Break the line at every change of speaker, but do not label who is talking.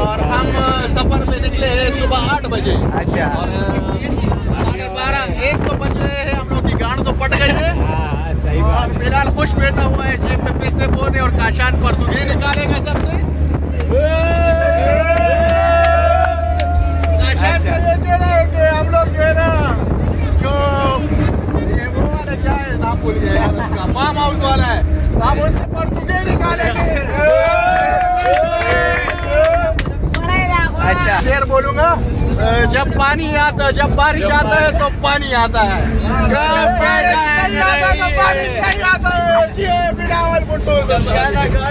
और हम सफर में निकले हैं सुबह 8 बजे।
अच्छा।
और 12-1 तो बज रहे हैं, हम लोग की गांड तो पट गई है।
सही बात।
और फिलहाल खुश बैठा हुआ है, जेब में पैसे पौधे और काशान पर तुझे निकालेगा सबसे।
अच्छा।
हम लोग जो है ना, जो ये वो वाला क्या है नाम भूल गया यार उसका, फार्म हाउस वाला है, हम उससे पर तुझे निकालेंगे।
अच्छा।
शेर बोलूंगा, जब पानी आता, जब बारिश आता है तो पानी आता है, जब बारिश नहीं आता तो पानी नहीं आता है। ये बिलावल भुट्टो